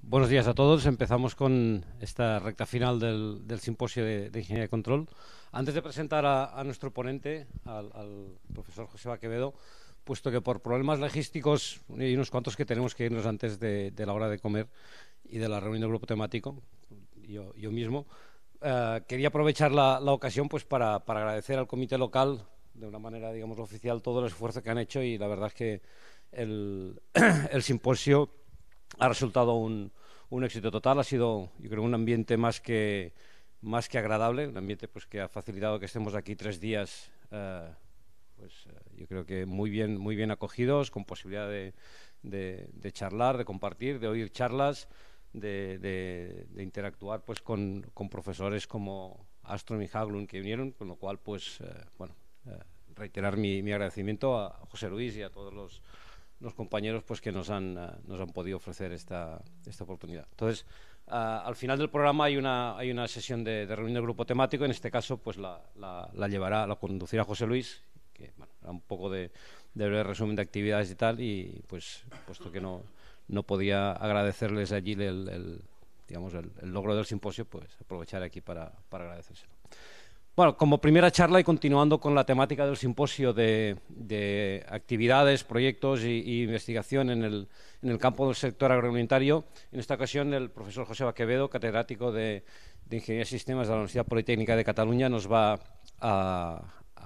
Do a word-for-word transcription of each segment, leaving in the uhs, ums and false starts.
buenos días a todos. Empezamos con esta recta final del, del simposio de, de Ingeniería de Control. Antes de presentar a, a nuestro ponente, al, al profesor Joseba Quevedo, puesto que por problemas logísticos y unos cuantos que tenemos que irnos antes de, de la hora de comer y de la reunión del grupo temático, yo, yo mismo, eh, quería aprovechar la, la ocasión pues para, para agradecer al comité local, de una manera, digamos, oficial, todo el esfuerzo que han hecho, y la verdad es que el, el simposio ha resultado un, un éxito total. Ha sido, yo creo, un ambiente más que, más que agradable, un ambiente pues que ha facilitado que estemos aquí tres días, eh, pues eh, yo creo que muy bien, muy bien acogidos, con posibilidad de, de, de charlar, de compartir, de oír charlas, de, de, de interactuar pues con, con profesores como Astrom y Haglund que vinieron, con lo cual pues eh, bueno, eh, reiterar mi, mi agradecimiento a José Luis y a todos los los compañeros pues que nos han, uh, nos han podido ofrecer esta, esta oportunidad. Entonces, uh, al final del programa hay una, hay una sesión de, de reunión del grupo temático. En este caso, pues la, la, la llevará, la conducirá José Luis, que bueno, hará un poco de, de breve resumen de actividades y tal, y pues puesto que no, no podía agradecerles allí el, el, digamos, el, el logro del simposio, pues aprovechar aquí para, para agradecérselo. Bueno, como primera charla y continuando con la temática del simposio de, de actividades, proyectos y, y investigación en el, en el campo del sector agroalimentario, en esta ocasión el profesor Joseba Quevedo, catedrático de, de Ingeniería de Sistemas de la Universidad Politécnica de Cataluña, nos va a,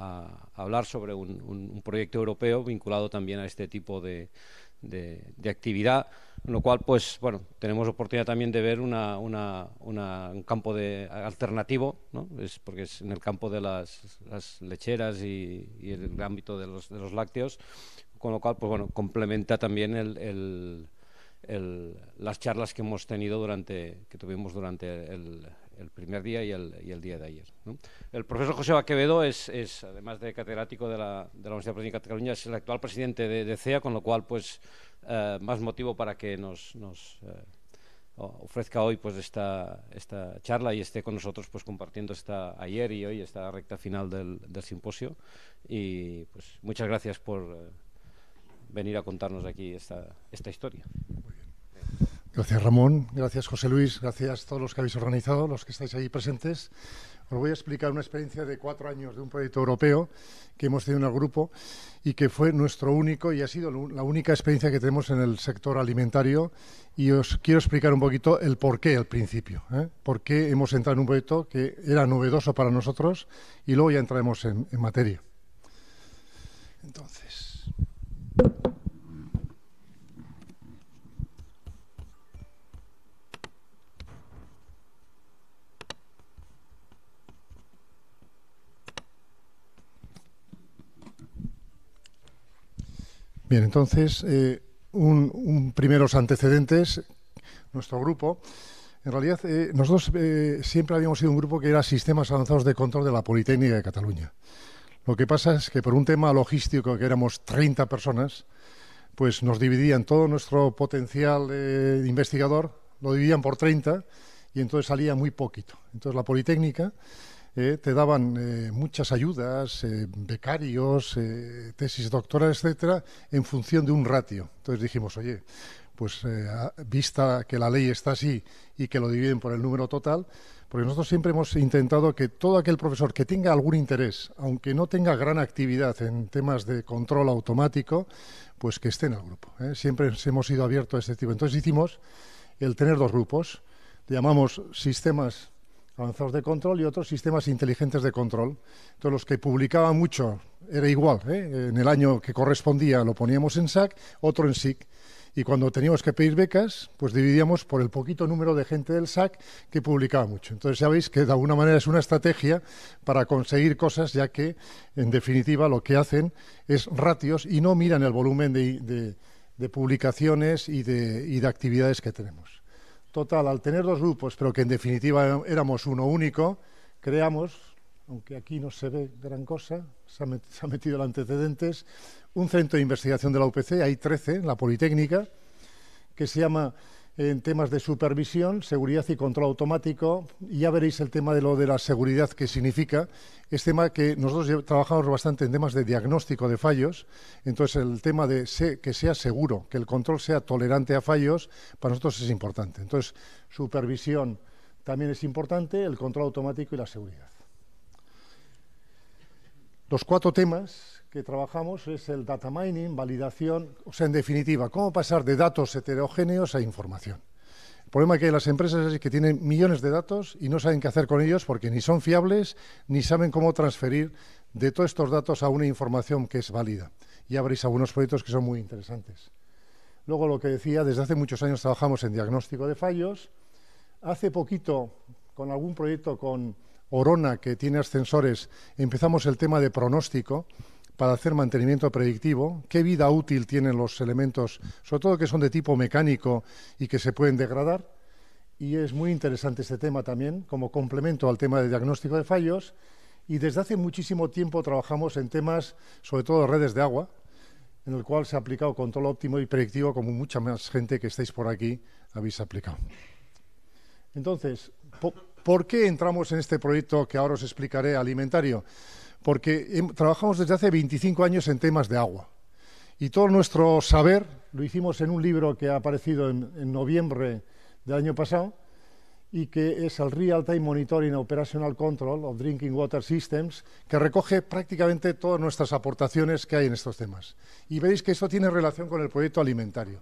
a hablar sobre un, un, un proyecto europeo vinculado también a este tipo de, de, de actividad, en lo cual, pues, bueno, tenemos oportunidad también de ver una, una, una, un campo de, alternativo, ¿no? Es porque es en el campo de las, las lecheras y, y el ámbito de los, de los lácteos, con lo cual, pues, bueno, complementa también el, el, el, las charlas que hemos tenido durante, que tuvimos durante el, el primer día y el, y el día de ayer, ¿no? El profesor Joseba Quevedo es, es, además de catedrático de la, de la Universidad Politécnica de Cataluña, es el actual presidente de, de C E A, con lo cual, pues, eh, más motivo para que nos, nos eh, ofrezca hoy pues esta, esta charla y esté con nosotros pues compartiendo esta ayer y hoy esta recta final del, del simposio. Y pues muchas gracias por eh, venir a contarnos aquí esta, esta historia. Muy bien. Gracias, Ramón. Gracias, José Luis. Gracias a todos los que habéis organizado, los que estáis ahí presentes. Os voy a explicar una experiencia de cuatro años de un proyecto europeo que hemos tenido en el grupo y que fue nuestro único y ha sido la única experiencia que tenemos en el sector alimentario, y os quiero explicar un poquito el porqué al principio, ¿eh? Por qué hemos entrado en un proyecto que era novedoso para nosotros, y luego ya entraremos en, en materia. Entonces... Bien, entonces, eh, un, un primeros antecedentes. Nuestro grupo, en realidad, eh, nosotros eh, siempre habíamos sido un grupo que era Sistemas Avanzados de Control de la Politécnica de Cataluña. Lo que pasa es que por un tema logístico, que éramos treinta personas, pues nos dividían todo nuestro potencial eh, investigador, lo dividían por treinta, y entonces salía muy poquito. Entonces la Politécnica... Eh, te daban eh, muchas ayudas, eh, becarios, eh, tesis doctorales, etcétera, en función de un ratio. Entonces dijimos, oye, pues eh, vista que la ley está así y que lo dividen por el número total, porque nosotros siempre hemos intentado que todo aquel profesor que tenga algún interés, aunque no tenga gran actividad en temas de control automático, pues que esté en el grupo, ¿eh? Siempre hemos sido abiertos a este tipo. Entonces hicimos el tener dos grupos, le llamamos sistemas avanzados de control y otros sistemas inteligentes de control. Entonces, los que publicaban mucho era igual, ¿eh? En el año que correspondía lo poníamos en S A C, otro en S I C. Y cuando teníamos que pedir becas, pues dividíamos por el poquito número de gente del S A C que publicaba mucho. Entonces, ya veis que de alguna manera es una estrategia para conseguir cosas, ya que, en definitiva, lo que hacen es ratios y no miran el volumen de, de, de publicaciones y de, y de actividades que tenemos. Total, al tener dos grupos, pero que en definitiva éramos uno único, creamos, aunque aquí no se ve gran cosa, se ha, met, se ha metido el antecedentes, un centro de investigación de la U P C, hay trece, en la Politécnica, que se llama en temas de supervisión, seguridad y control automático, y ya veréis el tema de lo de la seguridad que significa. Es tema que nosotros trabajamos bastante en temas de diagnóstico de fallos, entonces el tema de que sea seguro, que el control sea tolerante a fallos, para nosotros es importante. Entonces, supervisión también es importante, el control automático y la seguridad. Los cuatro temas que trabajamos es el data mining, validación, o sea, en definitiva, cómo pasar de datos heterogéneos a información. El problema que hay en las empresas es que tienen millones de datos y no saben qué hacer con ellos porque ni son fiables ni saben cómo transferir de todos estos datos a una información que es válida. Ya veréis algunos proyectos que son muy interesantes. Luego, lo que decía, desde hace muchos años trabajamos en diagnóstico de fallos. Hace poquito, con algún proyecto con Orona, que tiene ascensores, empezamos el tema de pronóstico para hacer mantenimiento predictivo, qué vida útil tienen los elementos, sobre todo que son de tipo mecánico y que se pueden degradar, y es muy interesante este tema también, como complemento al tema de diagnóstico de fallos, y desde hace muchísimo tiempo trabajamos en temas, sobre todo de redes de agua, en el cual se ha aplicado control óptimo y predictivo, como mucha más gente que estáis por aquí habéis aplicado. Entonces, ¿por qué entramos en este proyecto que ahora os explicaré, alimentario? Porque trabajamos desde hace veinticinco años en temas de agua. Y todo nuestro saber lo hicimos en un libro que ha aparecido en, en noviembre del año pasado y que es el Real Time Monitoring Operational Control of Drinking Water Systems, que recoge prácticamente todas nuestras aportaciones que hay en estos temas. Y veis que esto tiene relación con el proyecto alimentario.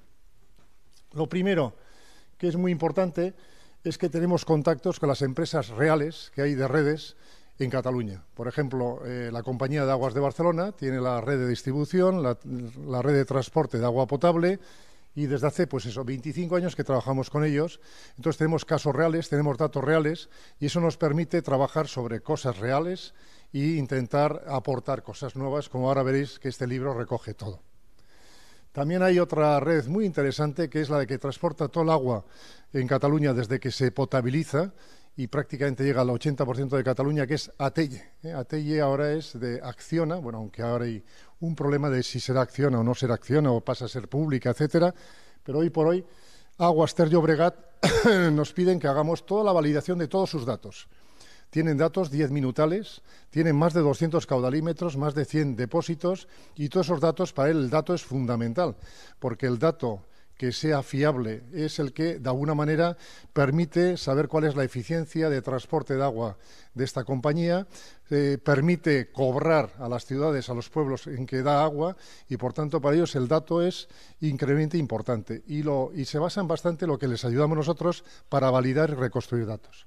Lo primero, que es muy importante, es que tenemos contactos con las empresas reales que hay de redes en Cataluña. Por ejemplo, eh, la Compañía de Aguas de Barcelona tiene la red de distribución, la, la red de transporte de agua potable, y desde hace, pues eso, veinticinco años que trabajamos con ellos. Entonces tenemos casos reales, tenemos datos reales, y eso nos permite trabajar sobre cosas reales e intentar aportar cosas nuevas, como ahora veréis que este libro recoge todo. También hay otra red muy interesante, que es la de que transporta todo el agua en Cataluña desde que se potabiliza y prácticamente llega al ochenta por ciento de Cataluña, que es Atelle. ¿eh? Atelle ahora es de Acciona, bueno, aunque ahora hay un problema de si será Acciona o no será Acciona, o pasa a ser pública, etcétera. Pero hoy por hoy, Aguas Ter Llobregat nos piden que hagamos toda la validación de todos sus datos. Tienen datos diez minutales, tienen más de doscientos caudalímetros, más de cien depósitos, y todos esos datos, para él el dato es fundamental, porque el dato que sea fiable es el que, de alguna manera, permite saber cuál es la eficiencia de transporte de agua de esta compañía, eh, permite cobrar a las ciudades, a los pueblos en que da agua, y, por tanto, para ellos el dato es increíblemente importante. Y, lo, y se basa en bastante lo que les ayudamos nosotros para validar y reconstruir datos.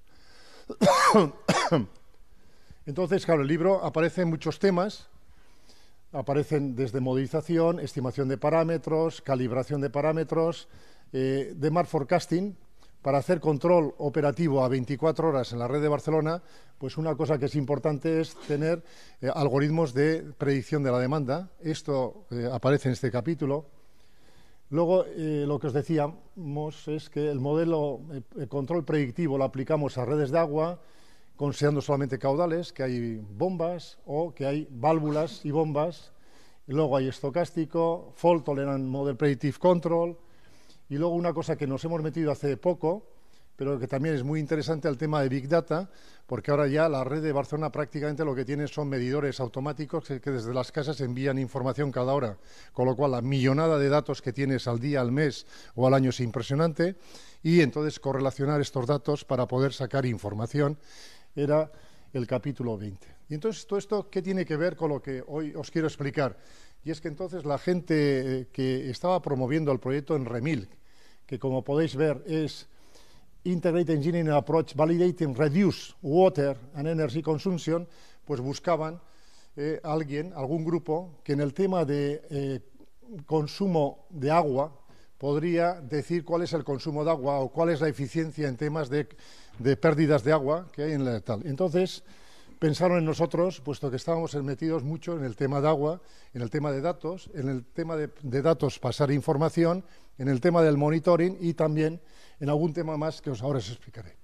Entonces, claro, el libro aparece en muchos temas. Aparecen desde modelización, estimación de parámetros, calibración de parámetros, eh, demand forecasting, para hacer control operativo a veinticuatro horas en la red de Barcelona. Pues una cosa que es importante es tener eh, algoritmos de predicción de la demanda. Esto eh, aparece en este capítulo. Luego, eh, lo que os decíamos es que el modelo de control predictivo lo aplicamos a redes de agua, considerando solamente caudales, que hay bombas o que hay válvulas y bombas. Y luego hay estocástico, Fault Tolerant Model Predictive Control. Y luego una cosa que nos hemos metido hace poco, pero que también es muy interesante, el tema de Big Data, porque ahora ya la red de Barcelona prácticamente lo que tiene son medidores automáticos que, que desde las casas envían información cada hora, con lo cual la millonada de datos que tienes al día, al mes o al año es impresionante, y entonces correlacionar estos datos para poder sacar información era el capítulo veinte. Y entonces, todo esto, ¿qué tiene que ver con lo que hoy os quiero explicar? Y es que entonces la gente que estaba promoviendo el proyecto en REMIL, que como podéis ver es Integrated Engineering Approach Validating Reduce Water and Energy Consumption, pues buscaban eh, alguien, algún grupo, que en el tema de eh, consumo de agua podría decir cuál es el consumo de agua o cuál es la eficiencia en temas de, de pérdidas de agua que hay en la tal. Entonces, pensaron en nosotros, puesto que estábamos metidos mucho en el tema de agua, en el tema de datos, en el tema de, de datos pasar información, en el tema del monitoring y también en algún tema más que os ahora os explicaré.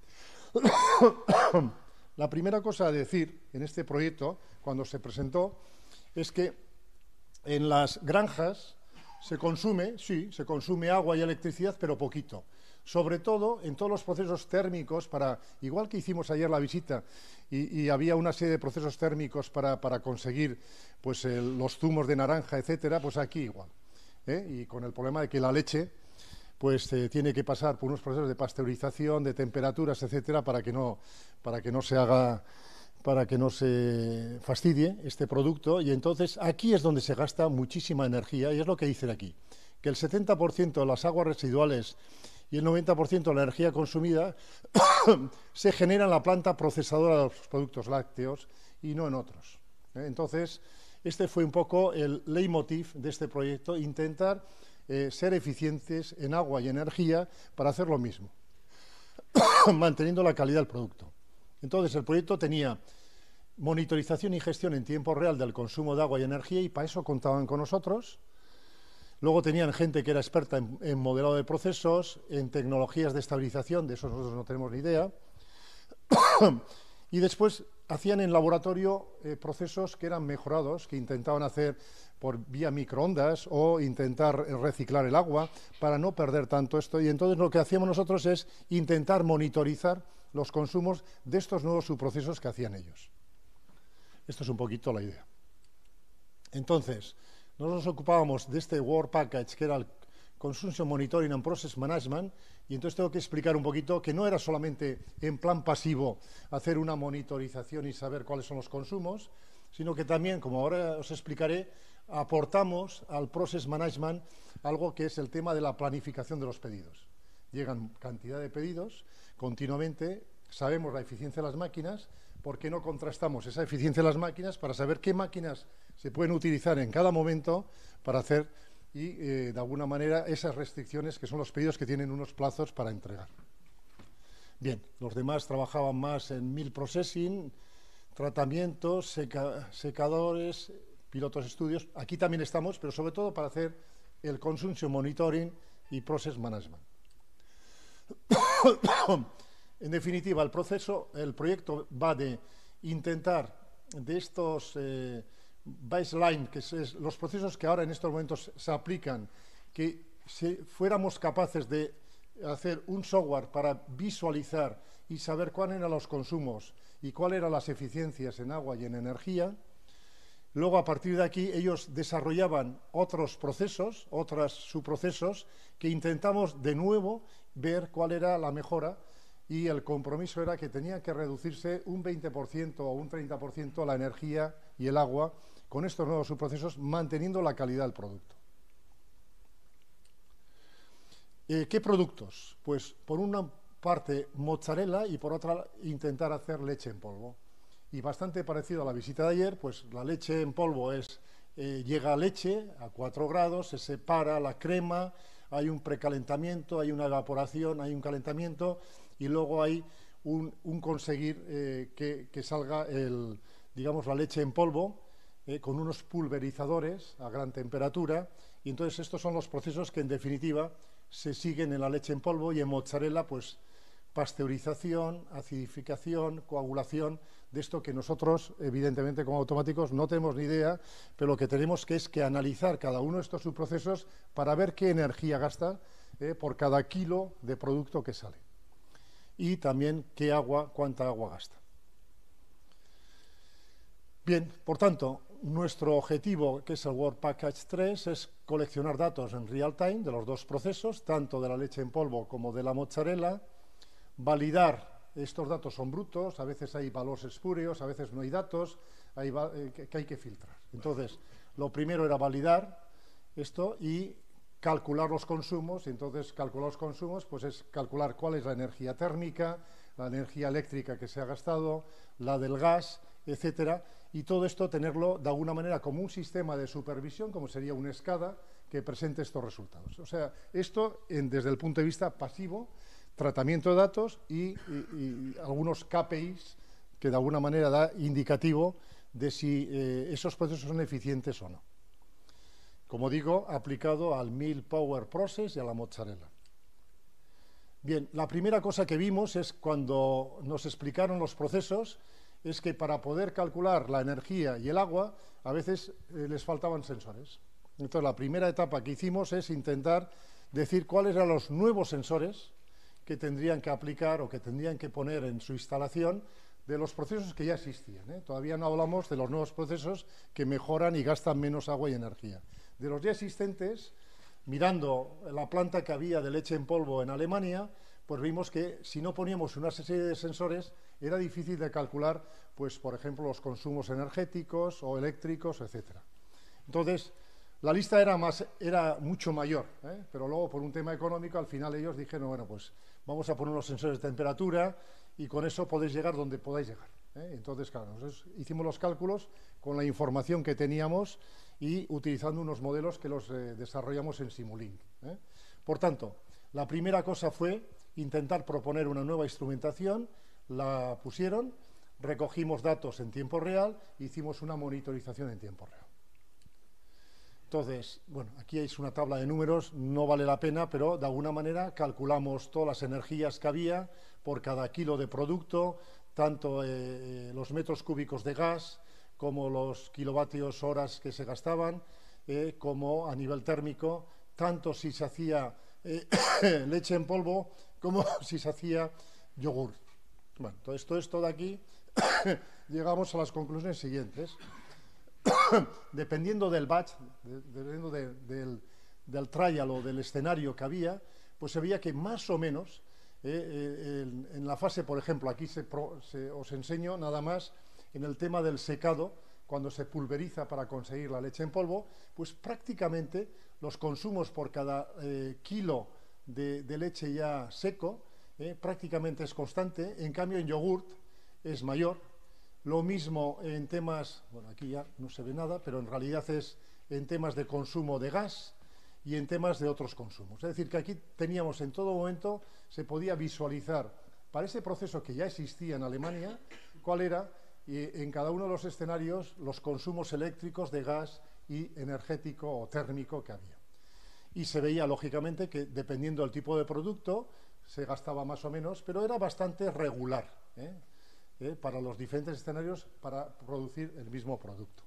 La primera cosa a decir en este proyecto, cuando se presentó, es que en las granjas Se consume, sí, se consume agua y electricidad, pero poquito. Sobre todo en todos los procesos térmicos, para, igual que hicimos ayer la visita, y, y había una serie de procesos térmicos para, para conseguir pues, el, los zumos de naranja, etcétera, pues aquí igual. ¿eh? Y con el problema de que la leche pues eh, tiene que pasar por unos procesos de pasteurización, de temperaturas, etcétera, para que no, para que no se haga, para que no se fastidie este producto. Y entonces aquí es donde se gasta muchísima energía, y es lo que dicen aquí, que el setenta por ciento de las aguas residuales y el noventa por ciento de la energía consumida se genera en la planta procesadora de los productos lácteos y no en otros. ¿eh? Entonces, este fue un poco el leitmotiv de este proyecto, intentar eh, ser eficientes en agua y energía para hacer lo mismo, manteniendo la calidad del producto. Entonces, el proyecto tenía monitorización y gestión en tiempo real del consumo de agua y energía, y para eso contaban con nosotros. Luego tenían gente que era experta en, en modelado de procesos, en tecnologías de estabilización, de eso nosotros no tenemos ni idea. Y después hacían en laboratorio eh, procesos que eran mejorados, que intentaban hacer por vía microondas o intentar reciclar el agua para no perder tanto esto. Y entonces lo que hacíamos nosotros es intentar monitorizar los consumos de estos nuevos subprocesos que hacían ellos. Esto es un poquito la idea. Entonces, nosotros nos ocupábamos de este Work Package, que era el Consumption Monitoring and Process Management, y entonces tengo que explicar un poquito que no era solamente en plan pasivo hacer una monitorización y saber cuáles son los consumos, sino que también, como ahora os explicaré, aportamos al Process Management algo que es el tema de la planificación de los pedidos. Llegan cantidad de pedidos continuamente, sabemos la eficiencia de las máquinas. ¿Por qué no contrastamos esa eficiencia de las máquinas para saber qué máquinas se pueden utilizar en cada momento para hacer y, eh, de alguna manera, esas restricciones que son los pedidos que tienen unos plazos para entregar? Bien, los demás trabajaban más en meal processing, tratamientos, seca, secadores, pilotos estudios. Aquí también estamos, pero sobre todo para hacer el consumption monitoring y process management. En definitiva, el proceso, el proyecto va de intentar de estos eh, baseline, que es los procesos que ahora en estos momentos se aplican, que si fuéramos capaces de hacer un software para visualizar y saber cuáles eran los consumos y cuáles eran las eficiencias en agua y en energía. Luego, a partir de aquí, ellos desarrollaban otros procesos, otros subprocesos, que intentamos de nuevo ver cuál era la mejora, y el compromiso era que tenía que reducirse un veinte por ciento o un treinta por ciento la energía y el agua con estos nuevos subprocesos, manteniendo la calidad del producto. Eh, ¿Qué productos? Pues por una parte mozzarella y por otra intentar hacer leche en polvo. Y bastante parecido a la visita de ayer, pues la leche en polvo es, eh, llega a leche a cuatro grados, se separa la crema, hay un precalentamiento, hay una evaporación, hay un calentamiento, y luego hay un, un conseguir eh, que, que salga el, digamos, la leche en polvo eh, con unos pulverizadores a gran temperatura, y entonces estos son los procesos que en definitiva se siguen en la leche en polvo. Y en mozzarella pues pasteurización, acidificación, coagulación, de esto que nosotros evidentemente como automáticos no tenemos ni idea, pero lo que tenemos que es que analizar cada uno de estos subprocesos para ver qué energía gasta eh, por cada kilo de producto que sale. Y también qué agua, cuánta agua gasta. Bien, por tanto, nuestro objetivo, que es el Work Package tres, es coleccionar datos en real time de los dos procesos, tanto de la leche en polvo como de la mozzarella, validar, estos datos son brutos, a veces hay valores espurios, a veces no hay datos, hay, eh, que hay que filtrar. Entonces, lo primero era validar esto y calcular los consumos. Y entonces calcular los consumos pues es calcular cuál es la energía térmica, la energía eléctrica que se ha gastado, la del gas, etcétera, y todo esto tenerlo de alguna manera como un sistema de supervisión, como sería una SCADA, que presente estos resultados. O sea, esto en, desde el punto de vista pasivo, tratamiento de datos y, y, y algunos K P Is que de alguna manera da indicativo de si eh, esos procesos son eficientes o no. Como digo, aplicado al Meal Power Process y a la mozzarella. Bien, la primera cosa que vimos es cuando nos explicaron los procesos, es que para poder calcular la energía y el agua, a veces eh, les faltaban sensores. Entonces, la primera etapa que hicimos es intentar decir cuáles eran los nuevos sensores que tendrían que aplicar o que tendrían que poner en su instalación de los procesos que ya existían, ¿eh? Todavía no hablamos de los nuevos procesos que mejoran y gastan menos agua y energía. De los ya existentes, mirando la planta que había de leche en polvo en Alemania, pues vimos que si no poníamos una serie de sensores era difícil de calcular, pues por ejemplo, los consumos energéticos o eléctricos, etcétera. Entonces, la lista era, más, era mucho mayor, ¿eh? Pero luego por un tema económico al final ellos dijeron, bueno, pues vamos a poner unos sensores de temperatura y con eso podéis llegar donde podáis llegar, ¿eh? Entonces, claro, nosotros hicimos los cálculos con la información que teníamos y utilizando unos modelos que los eh, desarrollamos en Simulink, ¿eh? Por tanto, la primera cosa fue intentar proponer una nueva instrumentación, la pusieron, recogimos datos en tiempo real e hicimos una monitorización en tiempo real. Entonces, bueno, aquí es una tabla de números, no vale la pena, pero de alguna manera calculamos todas las energías que había por cada kilo de producto, tanto eh, los metros cúbicos de gas como los kilovatios horas que se gastaban, eh, como a nivel térmico, tanto si se hacía eh, leche en polvo como si se hacía yogur. Bueno, todo esto, esto de aquí, llegamos a las conclusiones siguientes. Dependiendo del batch, de, dependiendo de, del, del trial o del escenario que había, pues se veía que más o menos, eh, eh, en, en la fase, por ejemplo, aquí se pro, se, os enseño nada más en el tema del secado, cuando se pulveriza para conseguir la leche en polvo, pues prácticamente los consumos por cada eh, kilo de, de leche ya seco, eh, prácticamente es constante, en cambio en yogurt es mayor. Lo mismo en temas, bueno, aquí ya no se ve nada, pero en realidad es en temas de consumo de gas y en temas de otros consumos. Es decir, que aquí teníamos en todo momento, se podía visualizar para ese proceso que ya existía en Alemania, cuál era, y en cada uno de los escenarios, los consumos eléctricos de gas y energético o térmico que había. Y se veía, lógicamente, que dependiendo del tipo de producto, se gastaba más o menos, pero era bastante regular, ¿eh? Eh, para los diferentes escenarios para producir el mismo producto.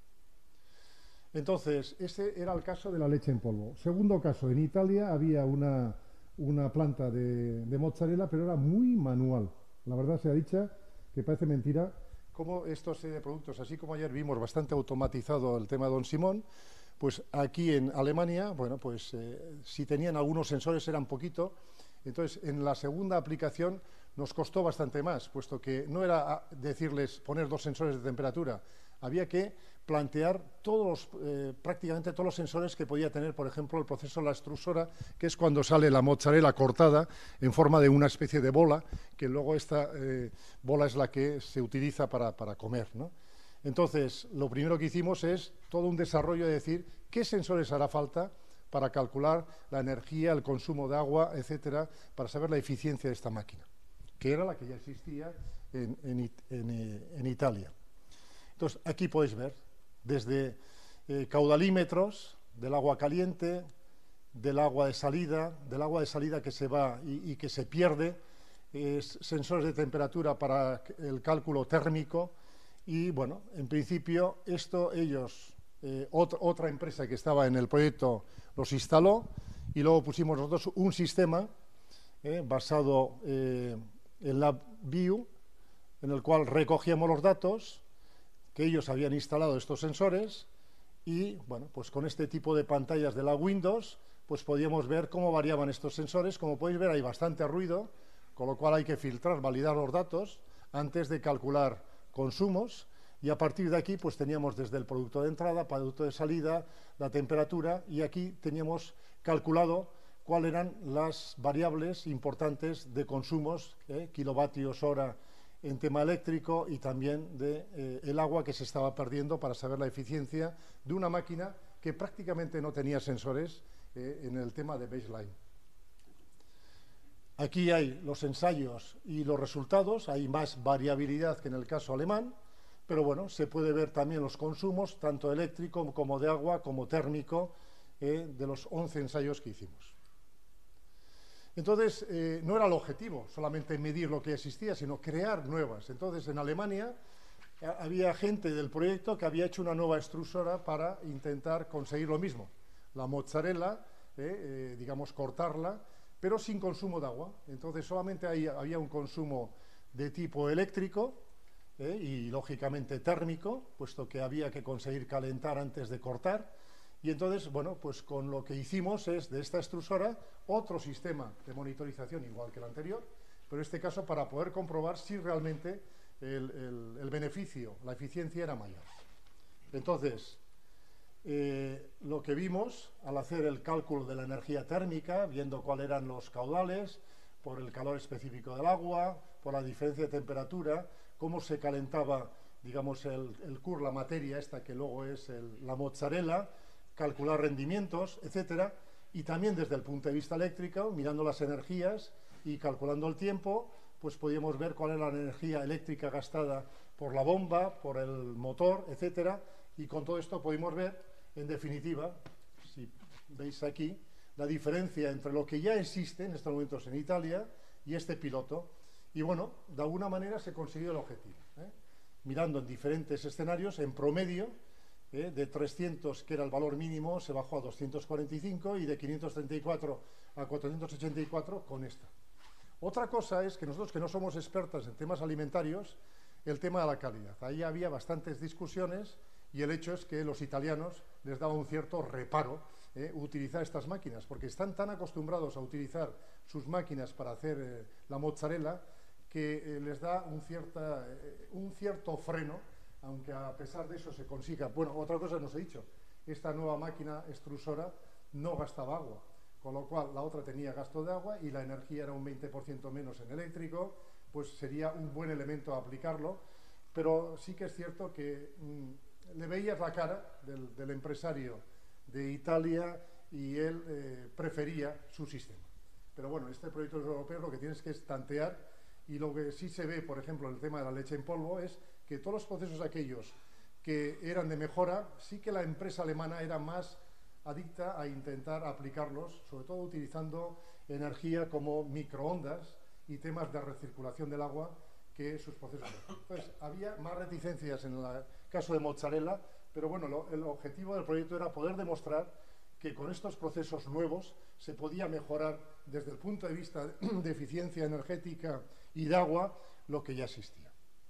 Entonces, ese era el caso de la leche en polvo. Segundo caso, en Italia había una, una planta de, de mozzarella, pero era muy manual. La verdad sea dicha, que parece mentira, como estos eh, productos, así como ayer vimos bastante automatizado el tema de Don Simón, pues aquí en Alemania, bueno, pues eh, si tenían algunos sensores eran poquito. Entonces, en la segunda aplicación nos costó bastante más, puesto que no era decirles poner dos sensores de temperatura, había que plantear todos, eh, prácticamente todos los sensores que podía tener, por ejemplo, el proceso de la extrusora, que es cuando sale la mozzarella cortada en forma de una especie de bola, que luego esta eh, bola es la que se utiliza para, para comer, ¿no? Entonces, lo primero que hicimos es todo un desarrollo de decir qué sensores hará falta para calcular la energía, el consumo de agua, etcétera, para saber la eficiencia de esta máquina, que era la que ya existía en, en, en, en Italia. Entonces, aquí podéis ver, desde eh, caudalímetros del agua caliente, del agua de salida, del agua de salida que se va y, y que se pierde, eh, sensores de temperatura para el cálculo térmico y, bueno, en principio, esto ellos, eh, ot otra empresa que estaba en el proyecto los instaló y luego pusimos nosotros un sistema eh, basado eh, en LabVIEW, en el cual recogíamos los datos que ellos habían instalado estos sensores y, bueno, pues con este tipo de pantallas de la Windows, pues podíamos ver cómo variaban estos sensores. Como podéis ver, hay bastante ruido, con lo cual hay que filtrar, validar los datos antes de calcular consumos y a partir de aquí, pues teníamos desde el producto de entrada, producto de salida, la temperatura y aquí teníamos calculado cuáles eran las variables importantes de consumos, eh, kilovatios hora en tema eléctrico y también de eh, el agua que se estaba perdiendo para saber la eficiencia de una máquina que prácticamente no tenía sensores eh, en el tema de baseline. Aquí hay los ensayos y los resultados, hay más variabilidad que en el caso alemán, pero bueno, se puede ver también los consumos, tanto eléctrico como de agua, como térmico, eh, de los once ensayos que hicimos. Entonces, eh, no era el objetivo solamente medir lo que existía, sino crear nuevas. Entonces, en Alemania había gente del proyecto que había hecho una nueva extrusora para intentar conseguir lo mismo. la mozzarella, eh, eh, digamos, cortarla, pero sin consumo de agua. Entonces solamente hay, había un consumo de tipo eléctrico eh, y lógicamente térmico, puesto que había que conseguir calentar antes de cortar. Y entonces, bueno, pues con lo que hicimos es de esta extrusora otro sistema de monitorización igual que el anterior, pero en este caso para poder comprobar si realmente el, el, el beneficio, la eficiencia era mayor. Entonces, eh, lo que vimos al hacer el cálculo de la energía térmica, viendo cuáles eran los caudales, por el calor específico del agua, por la diferencia de temperatura, cómo se calentaba, digamos, el, el cur, la materia esta que luego es el, la mozzarella, calcular rendimientos, etcétera, y también desde el punto de vista eléctrico, mirando las energías y calculando el tiempo, pues podíamos ver cuál era la energía eléctrica gastada por la bomba, por el motor, etcétera, y con todo esto podemos ver, en definitiva, si veis aquí, la diferencia entre lo que ya existe en estos momentos en Italia y este piloto, y bueno, de alguna manera se consiguió el objetivo, ¿eh? Mirando en diferentes escenarios, en promedio, ¿eh? de trescientos, que era el valor mínimo, se bajó a doscientos cuarenta y cinco, y de quinientos treinta y cuatro a cuatrocientos ochenta y cuatro con esta. Otra cosa es que nosotros, que no somos expertos en temas alimentarios, el tema de la calidad. Ahí había bastantes discusiones y el hecho es que los italianos les daba un cierto reparo eh, utilizar estas máquinas, porque están tan acostumbrados a utilizar sus máquinas para hacer eh, la mozzarella que eh, les da un, cierta, eh, un cierto freno, aunque a pesar de eso se consiga. Bueno, otra cosa nos he dicho, esta nueva máquina extrusora no gastaba agua, con lo cual la otra tenía gasto de agua y la energía era un veinte por ciento menos en eléctrico, pues sería un buen elemento a aplicarlo, pero sí que es cierto que mmm, le veías la cara del, del empresario de Italia y él eh, prefería su sistema. Pero bueno, este proyecto europeo lo que tienes que es tantear, y lo que sí se ve, por ejemplo, en el tema de la leche en polvo, es que todos los procesos aquellos que eran de mejora, sí que la empresa alemana era más adicta a intentar aplicarlos, sobre todo utilizando energía como microondas y temas de recirculación del agua que sus procesos. Entonces, había más reticencias en el caso de mozzarella, pero bueno, lo, el objetivo del proyecto era poder demostrar que con estos procesos nuevos se podía mejorar desde el punto de vista de eficiencia energética y de agua lo que ya existía.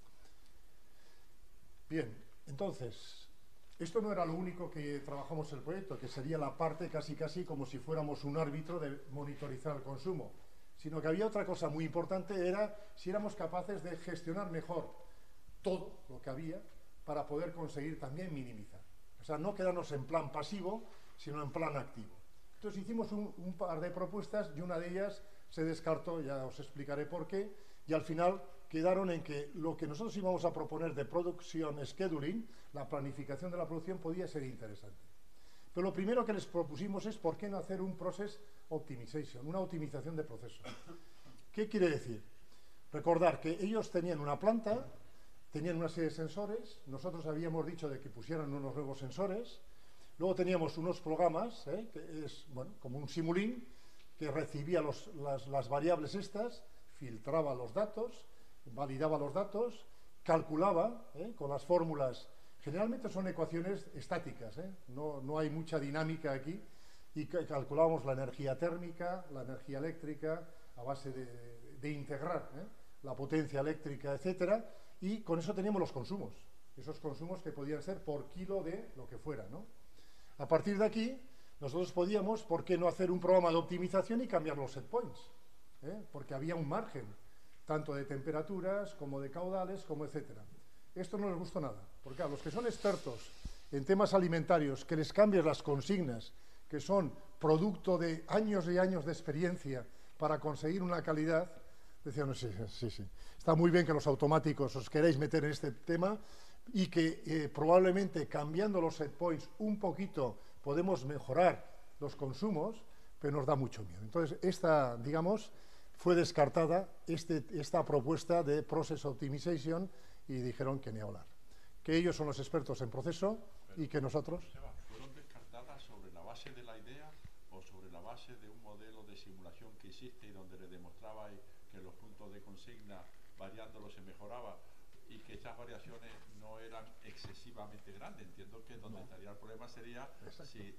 Bien, entonces, esto no era lo único que trabajamos en el proyecto, que sería la parte casi casi como si fuéramos un árbitro de monitorizar el consumo, sino que había otra cosa muy importante, era si éramos capaces de gestionar mejor todo lo que había para poder conseguir también minimizar. O sea, no quedarnos en plan pasivo, sino en plan activo. Entonces hicimos un, un par de propuestas y una de ellas se descartó, ya os explicaré por qué, y al final quedaron en que lo que nosotros íbamos a proponer de production scheduling, la planificación de la producción, podía ser interesante. Pero lo primero que les propusimos es por qué no hacer un process optimization, una optimización de procesos. ¿Qué quiere decir? Recordar que ellos tenían una planta, tenían una serie de sensores, nosotros habíamos dicho de que pusieran unos nuevos sensores, luego teníamos unos programas, ¿eh? que es bueno, como un Simulink, que recibía los, las, las variables estas, filtraba los datos, validaba los datos, calculaba ¿eh? con las fórmulas. Generalmente son ecuaciones estáticas, ¿eh? no, no hay mucha dinámica aquí, y calculábamos la energía térmica, la energía eléctrica, a base de, de integrar ¿eh? la potencia eléctrica, etcétera, y con eso teníamos los consumos, esos consumos que podían ser por kilo de lo que fuera, ¿no? A partir de aquí, nosotros podíamos, ¿por qué no hacer un programa de optimización y cambiar los set points? ¿Eh? Porque había un margen, tanto de temperaturas, como de caudales, como etcétera. Esto no les gustó nada, porque a los que son expertos en temas alimentarios, que les cambies las consignas, que son producto de años y años de experiencia para conseguir una calidad, decían, sí, sí, sí, está muy bien que los automáticos os queráis meter en este tema y que eh, probablemente cambiando los set points un poquito podemos mejorar los consumos, pero nos da mucho miedo. Entonces, esta, digamos, fue descartada este, esta propuesta de Process Optimization y dijeron que ni hablar. Que ellos son los expertos en proceso pero, y que nosotros... ¿Fueron descartadas sobre la base de la idea o sobre la base de un modelo de simulación que existe y donde le demostraba que los puntos de consigna variándolos se mejoraba y que estas variaciones no eran excesivamente grandes? Entiendo que donde no. estaría el problema sería Exacto. si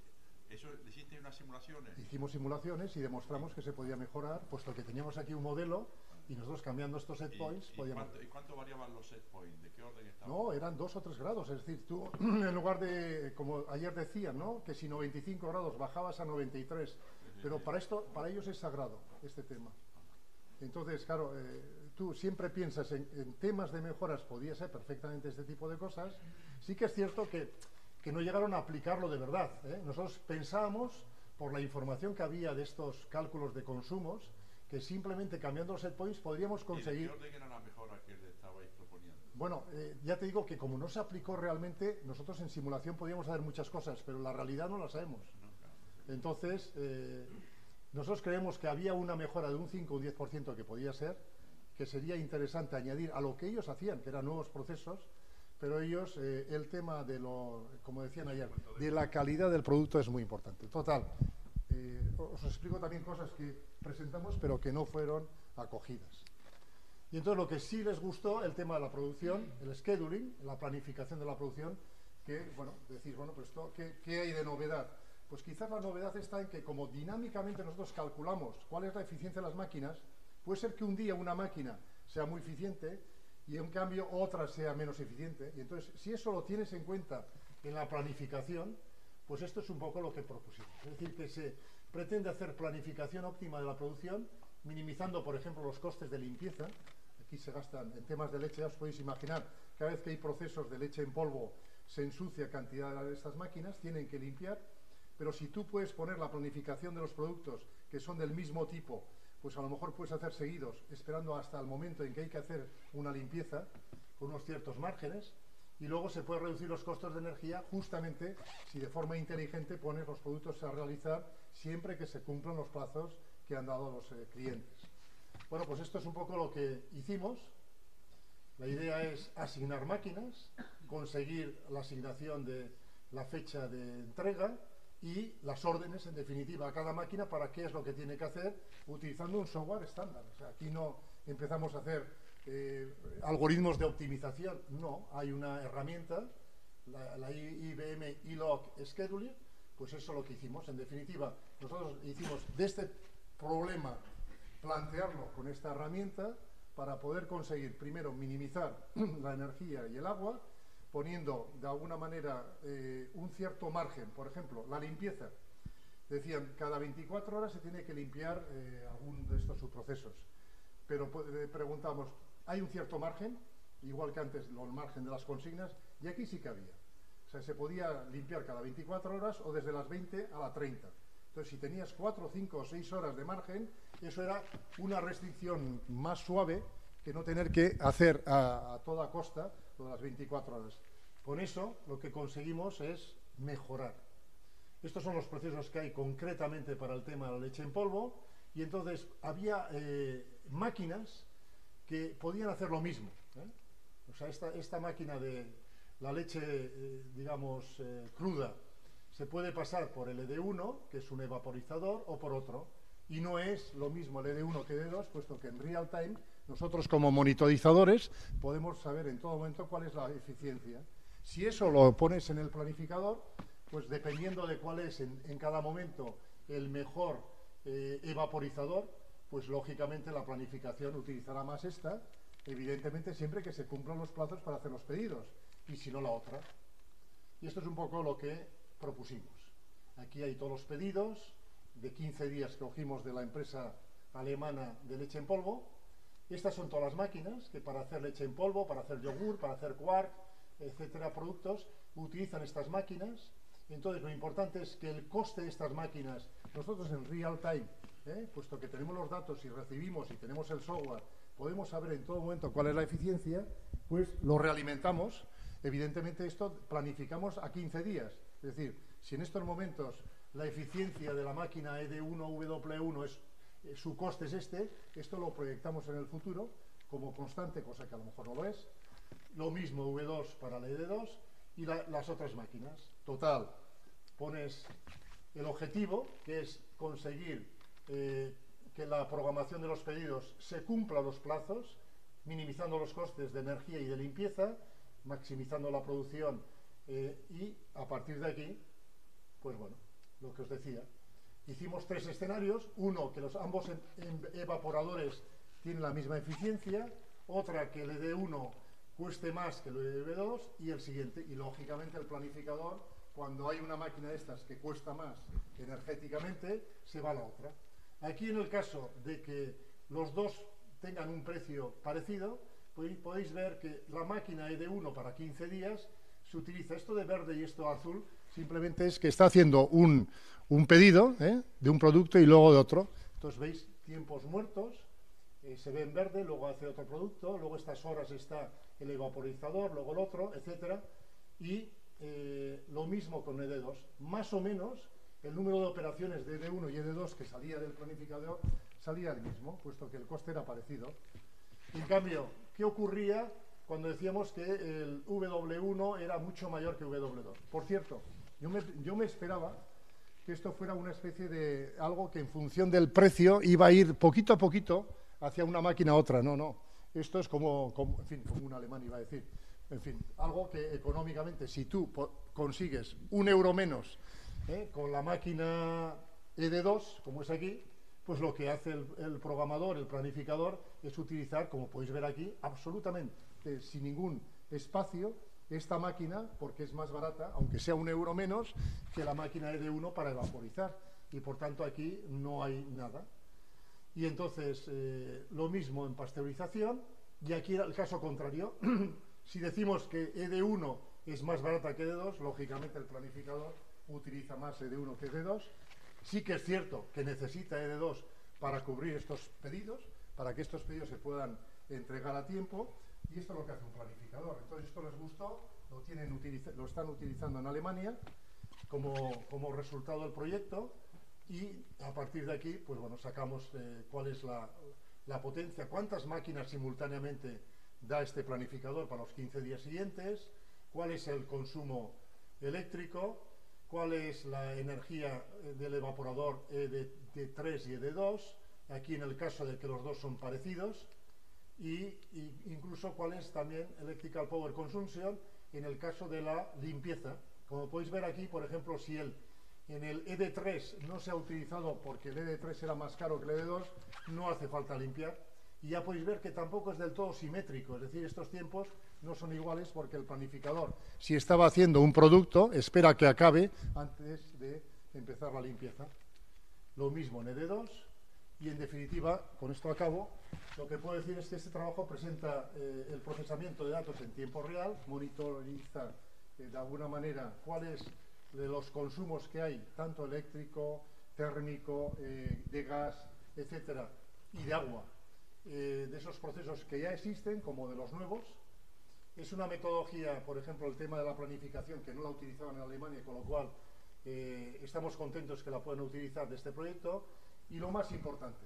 ¿Eso hiciste unas simulaciones? Hicimos simulaciones y demostramos que se podía mejorar, puesto que teníamos aquí un modelo y nosotros cambiando estos set points ¿Y, y, podíamos... cuánto, ¿Y cuánto variaban los set points? ¿De qué orden estaban? No, eran dos o tres grados, es decir, tú en lugar de, como ayer decían, ¿no?, que si noventa y cinco grados bajabas a noventa y tres, pero para esto, para ellos es sagrado este tema. Entonces, claro, eh, tú siempre piensas en, en temas de mejoras, podía ser perfectamente este tipo de cosas. Sí que es cierto que, que no llegaron a aplicarlo de verdad, ¿eh? Nosotros pensábamos, por la información que había de estos cálculos de consumos, que simplemente cambiando los set points podríamos conseguir... ¿Y de qué orden era la mejora que le estabais proponiendo? Bueno, eh, ya te digo que como no se aplicó realmente, nosotros en simulación podíamos hacer muchas cosas, pero la realidad no la sabemos. No, claro. Entonces, eh, nosotros creemos que había una mejora de un cinco o un diez por ciento que podía ser, que sería interesante añadir a lo que ellos hacían, que eran nuevos procesos, pero ellos, eh, el tema de lo, como decían ayer, de la calidad del producto es muy importante. Total, eh, os explico también cosas que presentamos, pero que no fueron acogidas. Y entonces lo que sí les gustó, el tema de la producción, el scheduling, la planificación de la producción, que, bueno, decís, bueno, pues esto, ¿qué, qué hay de novedad? Pues quizás la novedad está en que como dinámicamente nosotros calculamos cuál es la eficiencia de las máquinas, puede ser que un día una máquina sea muy eficiente y en cambio otra sea menos eficiente. Y entonces, si eso lo tienes en cuenta en la planificación, pues esto es un poco lo que propusimos. Es decir, que se pretende hacer planificación óptima de la producción, minimizando, por ejemplo, los costes de limpieza. Aquí se gastan, en temas de leche, ya os podéis imaginar, cada vez que hay procesos de leche en polvo, se ensucia cantidad de estas máquinas, tienen que limpiar, pero si tú puedes poner la planificación de los productos que son del mismo tipo, pues a lo mejor puedes hacer seguidos, esperando hasta el momento en que hay que hacer una limpieza, con unos ciertos márgenes, y luego se puede reducir los costos de energía justamente si de forma inteligente pones los productos a realizar siempre que se cumplan los plazos que han dado los eh, clientes. Bueno, pues esto es un poco lo que hicimos. La idea es asignar máquinas, conseguir la asignación de la fecha de entrega y las órdenes, en definitiva, a cada máquina para qué es lo que tiene que hacer utilizando un software estándar. O sea, aquí no empezamos a hacer eh, algoritmos de optimización, no, hay una herramienta, la, la I B M E-Log Scheduler, pues eso es lo que hicimos. En definitiva, nosotros hicimos de este problema plantearlo con esta herramienta para poder conseguir, primero, minimizar la energía y el agua, poniendo de alguna manera eh, un cierto margen. Por ejemplo, la limpieza. Decían, cada veinticuatro horas se tiene que limpiar eh, algún de estos subprocesos. Pero eh, preguntamos, ¿hay un cierto margen? Igual que antes, el margen de las consignas, y aquí sí que había. O sea, se podía limpiar cada veinticuatro horas o desde las veinte a las treinta. Entonces, si tenías cuatro, cinco o seis horas de margen, eso era una restricción más suave que no tener que hacer a, a toda costa lo de las veinticuatro horas. Con eso, lo que conseguimos es mejorar. Estos son los procesos que hay concretamente para el tema de la leche en polvo, y entonces había eh, máquinas que podían hacer lo mismo, ¿eh? O sea, esta, esta máquina de la leche, eh, digamos, eh, cruda, se puede pasar por el E D uno, que es un evaporizador, o por otro. Y no es lo mismo el E D uno que E D dos, puesto que en real time, nosotros como monitorizadores podemos saber en todo momento cuál es la eficiencia. Si eso lo pones en el planificador, pues dependiendo de cuál es en, en cada momento el mejor eh, evaporizador, pues lógicamente la planificación utilizará más esta, evidentemente siempre que se cumplan los plazos para hacer los pedidos, y si no la otra. Y esto es un poco lo que propusimos. Aquí hay todos los pedidos de quince días que cogimos de la empresa alemana de leche en polvo. Estas son todas las máquinas que para hacer leche en polvo, para hacer yogur, para hacer quark, etcétera, productos, utilizan estas máquinas. Entonces, lo importante es que el coste de estas máquinas, nosotros en real time, ¿eh? puesto que tenemos los datos y recibimos y tenemos el software, podemos saber en todo momento cuál es la eficiencia, pues lo realimentamos. Evidentemente esto planificamos a quince días. Es decir, si en estos momentos la eficiencia de la máquina E D uno W uno es, eh, su coste es este, esto lo proyectamos en el futuro como constante, cosa que a lo mejor no lo es. Lo mismo V dos para la E D dos y la, las otras máquinas. Total, pones el objetivo, que es conseguir eh, que la programación de los pedidos se cumpla los plazos, minimizando los costes de energía y de limpieza, maximizando la producción, eh, y a partir de aquí, pues bueno, lo que os decía. Hicimos tres escenarios, uno que los ambos evaporadores tienen la misma eficiencia, otra que el E D uno cueste más que el E D dos y el siguiente. Y lógicamente el planificador, cuando hay una máquina de estas que cuesta más energéticamente, se va a la otra. Aquí en el caso de que los dos tengan un precio parecido, pues podéis ver que la máquina E D uno para quince días se utiliza esto de verde y esto azul, simplemente es que está haciendo un, un pedido ¿eh? de un producto y luego de otro. Entonces veis tiempos muertos, eh, se ve en verde, luego hace otro producto, luego estas horas está el evaporizador, luego el otro, etcétera. Y eh, lo mismo con E D dos, más o menos el número de operaciones de E D uno y E D dos que salía del planificador salía el mismo, puesto que el coste era parecido. En cambio, ¿qué ocurría cuando decíamos que el W uno era mucho mayor que W dos? Por cierto, yo me, yo me esperaba que esto fuera una especie de algo que en función del precio iba a ir poquito a poquito hacia una máquina a otra. No, no. Esto es como, como en fin, como un alemán iba a decir. En fin, algo que económicamente, si tú consigues un euro menos ¿eh? con la máquina E D dos, como es aquí, pues lo que hace el, el programador, el planificador, es utilizar, como podéis ver aquí, absolutamente eh, sin ningún espacio, esta máquina, porque es más barata, aunque sea un euro menos, que la máquina E D uno para evaporizar. Y por tanto aquí no hay nada. Y entonces, eh, lo mismo en pasteurización, y aquí el caso contrario. Si decimos que E D uno es más barata que E D dos, lógicamente el planificador utiliza más E D uno que E D dos. Sí que es cierto que necesita E D dos para cubrir estos pedidos, para que estos pedidos se puedan entregar a tiempo, y esto es lo que hace un planificador. Entonces esto les gustó, lo, tienen, lo están utilizando en Alemania como, como resultado del proyecto, y a partir de aquí, pues bueno, sacamos eh, cuál es la, la potencia, cuántas máquinas simultáneamente da este planificador para los quince días siguientes, cuál es el consumo eléctrico, cuál es la energía del evaporador E D tres y E D dos, aquí en el caso de que los dos son parecidos, y, y incluso cuál es también Electrical Power Consumption en el caso de la limpieza. Como podéis ver aquí, por ejemplo, si el, en el E D tres no se ha utilizado porque el E D tres era más caro que el E D dos, no hace falta limpiar. Y ya podéis ver que tampoco es del todo simétrico, es decir, estos tiempos no son iguales porque el planificador, si estaba haciendo un producto, espera que acabe antes de empezar la limpieza. Lo mismo en E D dos, y en definitiva, con esto acabo, lo que puedo decir es que este trabajo presenta eh, el procesamiento de datos en tiempo real, monitoriza eh, de alguna manera cuáles de los consumos que hay, tanto eléctrico, térmico, eh, de gas, etcétera, y de agua. Eh, de esos procesos que ya existen como de los nuevos. Es una metodología, por ejemplo, el tema de la planificación, que no la utilizaban en Alemania, con lo cual eh, estamos contentos que la puedan utilizar de este proyecto. Y lo más importante,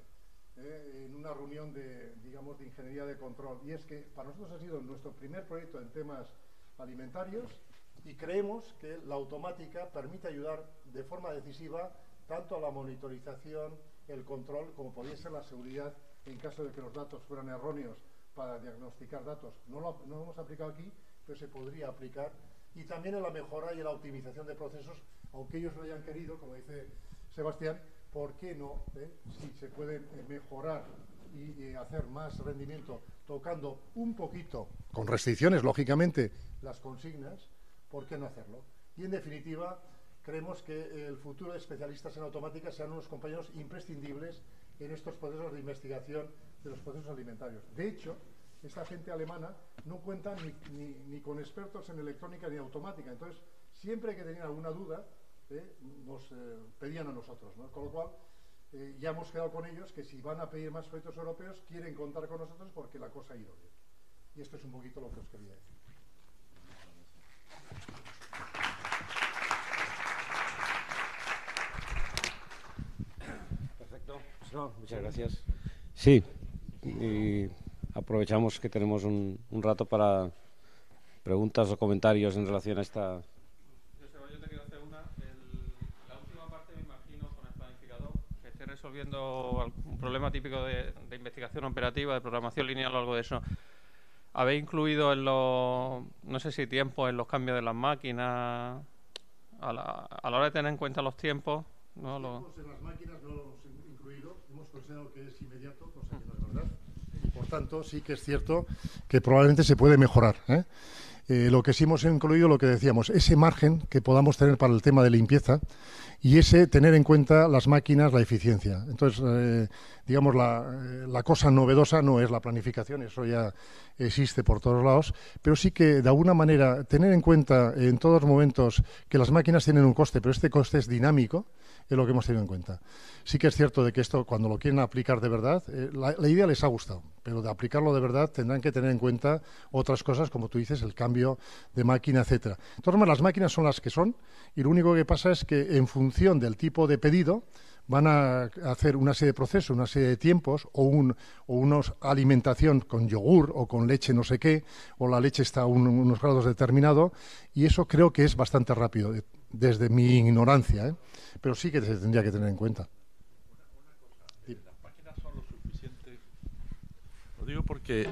eh, en una reunión de, digamos, de ingeniería de control, y es que para nosotros ha sido nuestro primer proyecto en temas alimentarios, y creemos que la automática permite ayudar de forma decisiva tanto a la monitorización, el control, como podría ser la seguridad en caso de que los datos fueran erróneos para diagnosticar datos. No lo, no lo hemos aplicado aquí, pero se podría aplicar. Y también en la mejora y en la optimización de procesos, aunque ellos lo hayan querido, como dice Sebastián, ¿por qué no? ¿Eh? Si se pueden eh, mejorar y eh, hacer más rendimiento tocando un poquito, con restricciones, lógicamente, las consignas, ¿por qué no hacerlo? Y en definitiva, creemos que el futuro de especialistas en automática serán unos compañeros imprescindibles en estos procesos de investigación de los procesos alimentarios. De hecho, esta gente alemana no cuenta ni, ni, ni con expertos en electrónica ni automática. Entonces, siempre que tenían alguna duda, eh, nos eh, pedían a nosotros, ¿no? Con lo cual, eh, ya hemos quedado con ellos que si van a pedir más proyectos europeos, quieren contar con nosotros porque la cosa ha ido bien. Y esto es un poquito lo que os quería decir. No, muchas gracias. Sí, y aprovechamos que tenemos un, un rato para preguntas o comentarios en relación a esta... Yo te quiero hacer una. El, la última parte, me imagino, con el planificador, que esté resolviendo un problema típico de, de investigación operativa, de programación lineal o algo de eso. ¿Habéis incluido en los, no sé si tiempo, en los cambios de las máquinas, a la, a la hora de tener en cuenta los tiempos, ¿no? Lo... En las máquinas no lo hemos incluido, hemos considerado que es inmediato, cosa que no es verdad. Y por tanto, sí que es cierto que probablemente se puede mejorar, ¿eh? Eh, lo que sí hemos incluido, lo que decíamos, ese margen que podamos tener para el tema de limpieza y ese tener en cuenta las máquinas, la eficiencia. Entonces, eh, digamos, la, eh, la cosa novedosa no es la planificación, eso ya existe por todos lados, pero sí que de alguna manera tener en cuenta en todos los momentos que las máquinas tienen un coste, pero este coste es dinámico, es lo que hemos tenido en cuenta. Sí que es cierto de que esto, cuando lo quieren aplicar de verdad, eh, la, la idea les ha gustado, pero de aplicarlo de verdad tendrán que tener en cuenta otras cosas, como tú dices, el cambio de máquina, etcétera. De todas maneras, las máquinas son las que son, y lo único que pasa es que en función del tipo de pedido van a hacer una serie de procesos, una serie de tiempos, o, un, o unos alimentación con yogur o con leche no sé qué, o la leche está a un, unos grados determinados, y eso creo que es bastante rápido, desde mi ignorancia, ¿eh? Pero sí que se tendría que tener en cuenta. Una, una cosa, eh, las máquinas son lo suficiente. Lo digo porque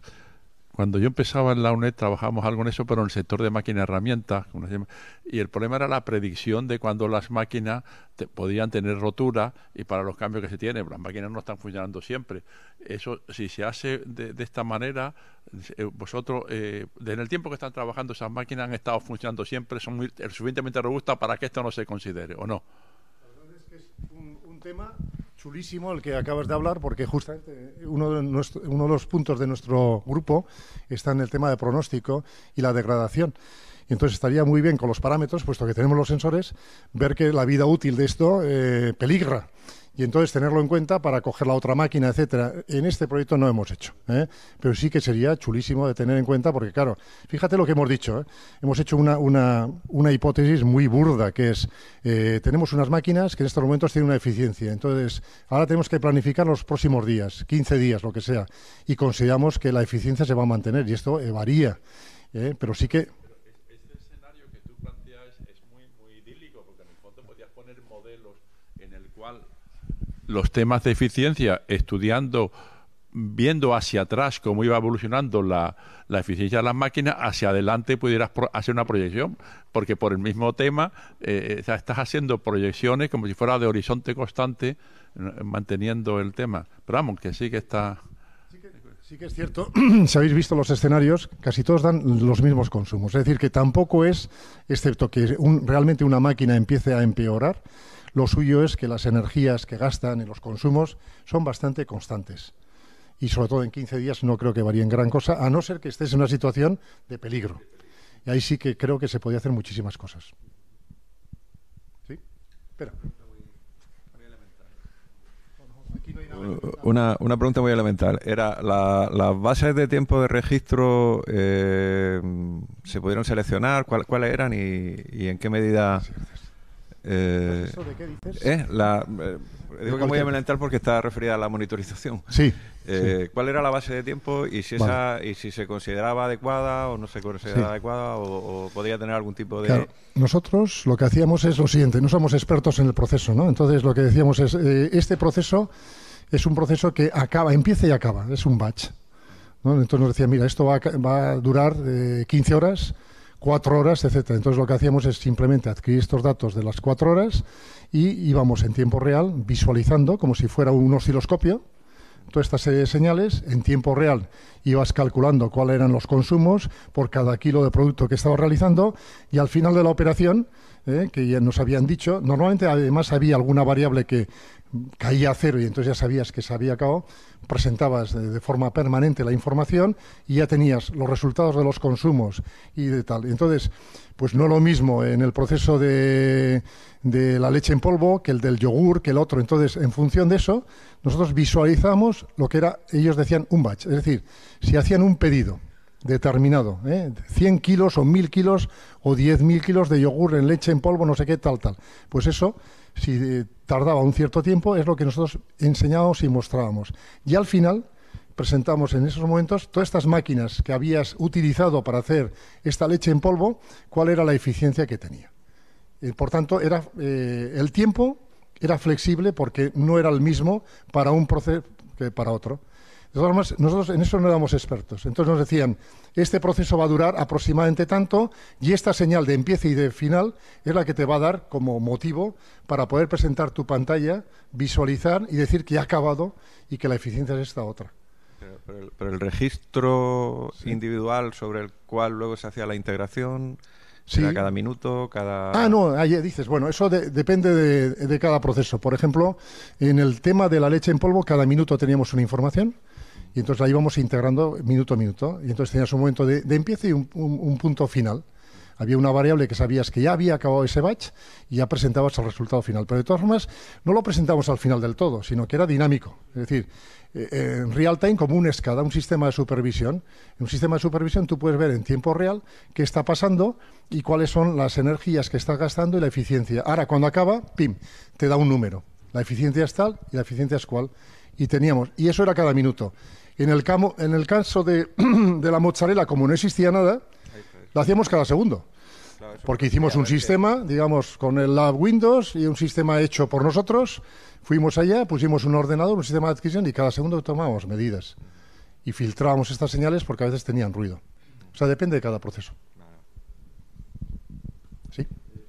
cuando yo empezaba en la UNED trabajábamos algo en eso, pero en el sector de máquinas herramientas, y el problema era la predicción de cuando las máquinas te, podían tener rotura y para los cambios que se tienen. Las máquinas no están funcionando siempre. Eso, si se hace de, de esta manera, eh, vosotros, eh, en el tiempo que están trabajando, esas máquinas han estado funcionando siempre, son muy, suficientemente robustas para que esto no se considere, ¿o no? La verdad es que es un, un tema chulísimo el que acabas de hablar, porque justamente uno de, nuestro, uno de los puntos de nuestro grupo está en el tema de pronóstico y la degradación. Y entonces estaría muy bien con los parámetros, puesto que tenemos los sensores, ver que la vida útil de esto eh, peligra. Y entonces tenerlo en cuenta para coger la otra máquina, etcétera. En este proyecto no hemos hecho, ¿eh? Pero sí que sería chulísimo de tener en cuenta, porque claro, fíjate lo que hemos dicho, ¿eh? Hemos hecho una, una, una hipótesis muy burda, que es, eh, tenemos unas máquinas que en estos momentos tienen una eficiencia. Entonces, ahora tenemos que planificar los próximos días, quince días, lo que sea, y consideramos que la eficiencia se va a mantener, y esto eh, varía, ¿eh? Pero sí que... Este escenario que tú planteas es muy, muy idílico, porque en el fondo podías poner modelos en el cual los temas de eficiencia, estudiando, viendo hacia atrás cómo iba evolucionando la, la eficiencia de las máquinas, hacia adelante pudieras pro, hacer una proyección, porque por el mismo tema eh, estás haciendo proyecciones como si fuera de horizonte constante, manteniendo el tema. Pero vamos, que sí que está... Sí que, sí que es cierto, si habéis visto los escenarios, casi todos dan los mismos consumos. Es decir, que tampoco es, excepto que un, realmente una máquina empiece a empeorar, lo suyo es que las energías que gastan y los consumos son bastante constantes. Y sobre todo en quince días no creo que varíen gran cosa, a no ser que estés en una situación de peligro. Y ahí sí que creo que se podía hacer muchísimas cosas. ¿Sí? Espera. Una, una pregunta muy elemental. Era la, las bases de tiempo de registro, eh, ¿se pudieron seleccionar? ¿Cuál, ¿Cuáles eran y, y en qué medida? Eh, ¿Eso de qué dices? Eh, la, eh, digo que muy elemental porque está referida a la monitorización. Sí, eh, sí. ¿Cuál era la base de tiempo y si esa vale. y si se consideraba adecuada o no se consideraba sí. adecuada o, o podía tener algún tipo de... Claro. Nosotros lo que hacíamos es lo siguiente, no somos expertos en el proceso, ¿no? Entonces lo que decíamos es, eh, este proceso es un proceso que acaba, empieza y acaba, es un batch, ¿no? Entonces nos decía, mira, esto va a, va a durar eh, quince horas, cuatro horas, etcétera. Entonces lo que hacíamos es simplemente adquirir estos datos de las cuatro horas y íbamos en tiempo real visualizando como si fuera un osciloscopio toda esta serie de señales. En tiempo real ibas calculando cuáles eran los consumos por cada kilo de producto que estabas realizando y al final de la operación, eh, que ya nos habían dicho, normalmente además había alguna variable que caía a cero y entonces ya sabías que se había acabado, presentabas de, de forma permanente la información y ya tenías los resultados de los consumos y de tal. Entonces, pues no lo mismo en el proceso de, de la leche en polvo que el del yogur, que el otro. Entonces, en función de eso, nosotros visualizamos lo que era, ellos decían, un batch. Es decir, si hacían un pedido determinado, ¿eh? cien kilos o mil kilos o diez mil kilos de yogur en leche en polvo, no sé qué, tal, tal. Pues eso, si eh, tardaba un cierto tiempo, es lo que nosotros enseñábamos y mostrábamos. Y al final presentamos en esos momentos todas estas máquinas que habías utilizado para hacer esta leche en polvo, cuál era la eficiencia que tenía. Eh, por tanto, era eh, el tiempo era flexible porque no era el mismo para un proceso que para otro. todas formas, nosotros en eso no éramos expertos. Entonces nos decían, este proceso va a durar aproximadamente tanto y esta señal de empiece y de final es la que te va a dar como motivo para poder presentar tu pantalla, visualizar y decir que ha acabado y que la eficiencia es esta otra. Pero, pero, el, pero el registro sí. individual sobre el cual luego se hacía la integración... Sí. ¿Será cada minuto, cada...? Ah, no, ahí dices, bueno, eso de, depende de, de cada proceso. Por ejemplo, en el tema de la leche en polvo, cada minuto teníamos una información y entonces la íbamos integrando minuto a minuto. Y entonces tenías un momento de, de empiece y un, un, un punto final. Había una variable que sabías que ya había acabado ese batch y ya presentabas el resultado final. Pero de todas formas, no lo presentamos al final del todo, sino que era dinámico. Es decir, eh, en real time como un escada, un sistema de supervisión. En un sistema de supervisión tú puedes ver en tiempo real qué está pasando y cuáles son las energías que estás gastando y la eficiencia. Ahora, cuando acaba, pim, te da un número. La eficiencia es tal y la eficiencia es cual. Y teníamos, y eso era cada minuto. En el, camo, en el caso de, de la mozzarella, como no existía nada, lo hacíamos cada segundo. Porque hicimos un sistema, digamos, con el Lab Windows y un sistema hecho por nosotros. Fuimos allá, pusimos un ordenador, un sistema de adquisición y cada segundo tomábamos medidas. Y filtrábamos estas señales porque a veces tenían ruido. O sea, depende de cada proceso. ¿Sí?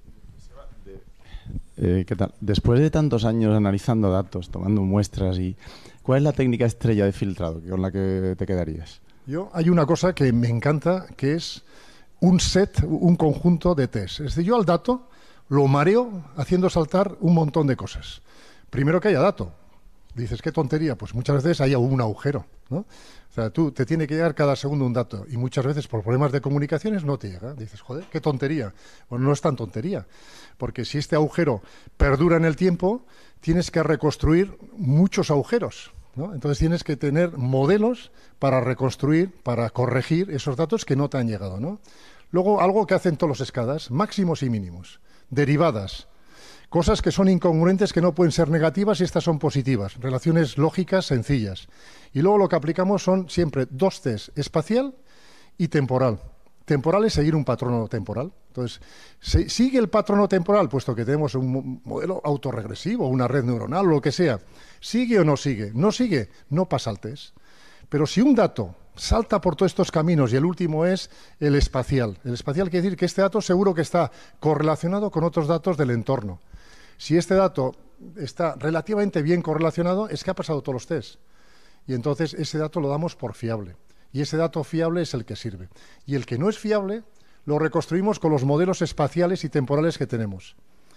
Eh, ¿Qué tal? Después de tantos años analizando datos, tomando muestras, y ¿cuál es la técnica estrella de filtrado con la que te quedarías? Yo, hay una cosa que me encanta, que es un set, un conjunto de test. Es decir, yo al dato lo mareo haciendo saltar un montón de cosas. Primero que haya dato. Dices, qué tontería. Pues muchas veces hay un agujero, ¿no? O sea, tú te tiene que llegar cada segundo un dato y muchas veces por problemas de comunicaciones no te llega. Dices, joder, qué tontería. Bueno, no es tan tontería, porque si este agujero perdura en el tiempo, tienes que reconstruir muchos agujeros, ¿no? Entonces tienes que tener modelos para reconstruir, para corregir esos datos que no te han llegado, ¿no? Luego, algo que hacen todos los escadas, máximos y mínimos, derivadas, cosas que son incongruentes, que no pueden ser negativas y estas son positivas, relaciones lógicas sencillas. Y luego lo que aplicamos son siempre dos test, espacial y temporal. Temporal es seguir un patrono temporal. Entonces, se sigue el patrono temporal, puesto que tenemos un modelo autorregresivo, una red neuronal o lo que sea. ¿Sigue o no sigue? No sigue, no pasa el test. Pero si un dato salta por todos estos caminos y el último es el espacial. El espacial quiere decir que este dato seguro que está correlacionado con otros datos del entorno. Si este dato está relativamente bien correlacionado, es que ha pasado todos los tests. Y entonces ese dato lo damos por fiable. Y ese dato fiable es el que sirve. Y el que no es fiable lo reconstruimos con los modelos espaciales y temporales que tenemos.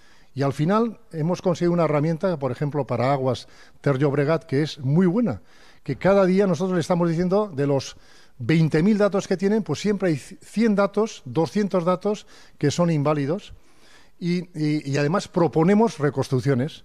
Y al final hemos conseguido una herramienta, por ejemplo, para aguas Ter Llobregat, que es muy buena, que cada día nosotros le estamos diciendo de los veinte mil datos que tienen, pues siempre hay cien datos, doscientos datos que son inválidos y, y, y además proponemos reconstrucciones.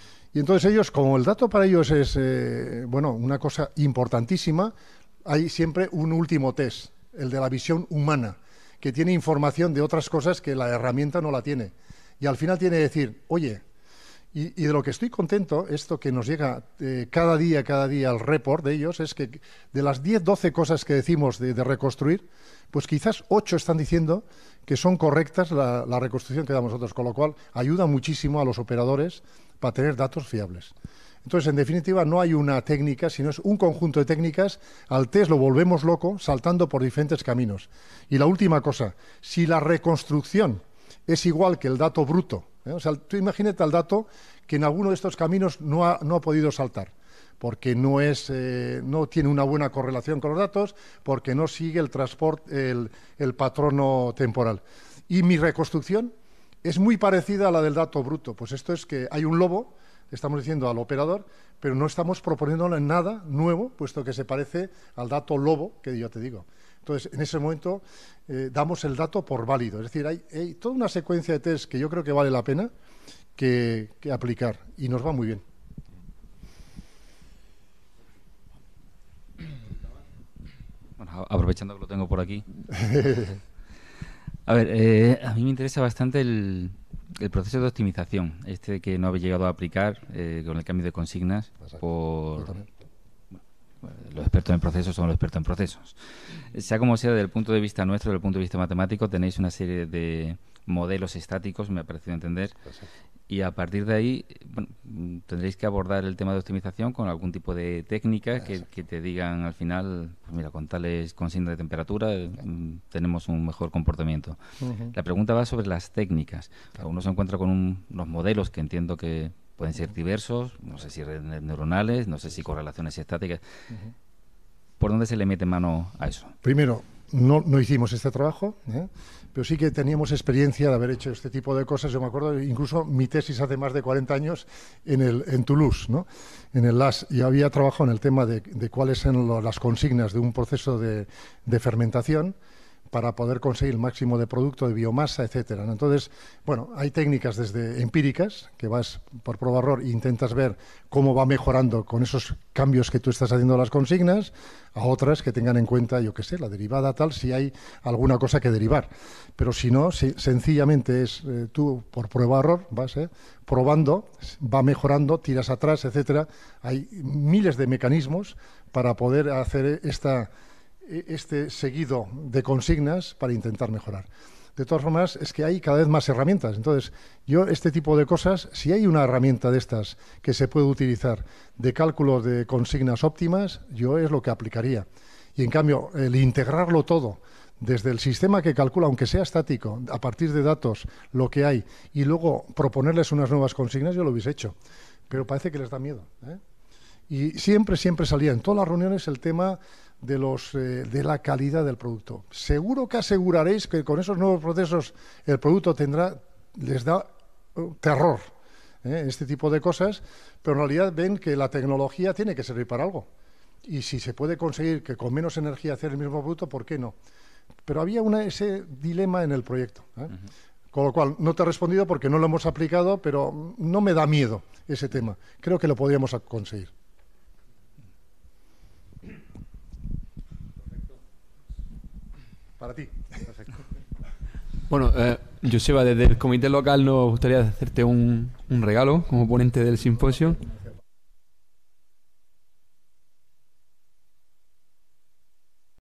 Y entonces ellos, como el dato para ellos es eh, bueno, una cosa importantísima, hay siempre un último test, el de la visión humana, que tiene información de otras cosas que la herramienta no la tiene. Y al final tiene que decir, oye, y, y de lo que estoy contento, esto que nos llega eh, cada día, cada día el report de ellos, es que de las diez, doce cosas que decimos de, de reconstruir, pues quizás ocho están diciendo que son correctas la, la reconstrucción que damos nosotros, con lo cual ayuda muchísimo a los operadores para tener datos fiables. Entonces, en definitiva, no hay una técnica, sino es un conjunto de técnicas. Al test lo volvemos loco, saltando por diferentes caminos. Y la última cosa, si la reconstrucción es igual que el dato bruto, ¿eh? O sea, tú imagínate al dato que en alguno de estos caminos no ha, no ha podido saltar, porque no, es, eh, no tiene una buena correlación con los datos, porque no sigue el transporte, el, el patrono temporal. Y mi reconstrucción es muy parecida a la del dato bruto. Pues esto es que hay un lobo, estamos diciendo al operador, pero no estamos proponiéndole nada nuevo, puesto que se parece al dato lobo, que yo te digo. Entonces, en ese momento eh, damos el dato por válido. Es decir, hay, hay toda una secuencia de test que yo creo que vale la pena que, que aplicar y nos va muy bien. Bueno, aprovechando que lo tengo por aquí. A ver, eh, a mí me interesa bastante el, el proceso de optimización, este que no habéis llegado a aplicar eh, con el cambio de consignas por... Bueno, los expertos en procesos son los expertos en procesos. Sea como sea, desde el punto de vista nuestro, desde el punto de vista matemático, tenéis una serie de modelos estáticos, me ha parecido entender, Y a partir de ahí, bueno, tendréis que abordar el tema de optimización con algún tipo de técnica que, que te digan al final, pues mira, con tales consignas de temperatura mm, tenemos un mejor comportamiento. Uh-huh. La pregunta va sobre las técnicas. Uno se encuentra con un, unos modelos que entiendo que pueden ser diversos, no sé si redes neuronales, no sé si correlaciones estáticas. Uh-huh. ¿Por dónde se le mete mano a eso? Primero, no, no hicimos este trabajo, ¿eh? Pero sí que teníamos experiencia de haber hecho este tipo de cosas. Yo me acuerdo, incluso mi tesis hace más de cuarenta años en, el, en Toulouse, ¿no? En el L A S, y había trabajado en el tema de, de cuáles son lo, las consignas de un proceso de, de fermentación para poder conseguir el máximo de producto, de biomasa, etcétera, ¿no? Entonces, bueno, hay técnicas desde empíricas, que vas por prueba-error e intentas ver cómo va mejorando con esos cambios que tú estás haciendo a las consignas, a otras que tengan en cuenta, yo qué sé, la derivada tal, si hay alguna cosa que derivar. Pero si no, si, sencillamente es eh, tú por prueba-error vas eh, probando, va mejorando, tiras atrás, etcétera. Hay miles de mecanismos para poder hacer esta... este seguido de consignas para intentar mejorar. De todas formas, es que hay cada vez más herramientas. Entonces, yo este tipo de cosas, si hay una herramienta de estas que se puede utilizar de cálculo de consignas óptimas, yo es lo que aplicaría. Y en cambio, el integrarlo todo desde el sistema que calcula, aunque sea estático, a partir de datos, lo que hay, y luego proponerles unas nuevas consignas, yo lo hubiese hecho. Pero parece que les da miedo, ¿eh? Y siempre, siempre salía en todas las reuniones el tema de los eh, de la calidad del producto. Seguro que aseguraréis que con esos nuevos procesos el producto tendrá, les da uh, terror, ¿eh? Este tipo de cosas, pero en realidad ven que la tecnología tiene que servir para algo. Y si se puede conseguir que con menos energía hacer el mismo producto, ¿por qué no? Pero había una, ese dilema en el proyecto, ¿eh? Uh-huh. Con lo cual, no te he respondido porque no lo hemos aplicado, pero no me da miedo ese tema. Creo que lo podríamos conseguir. Para ti. Perfecto. Bueno, eh, Joseba, desde el comité local nos gustaría hacerte un, un regalo como ponente del simposio.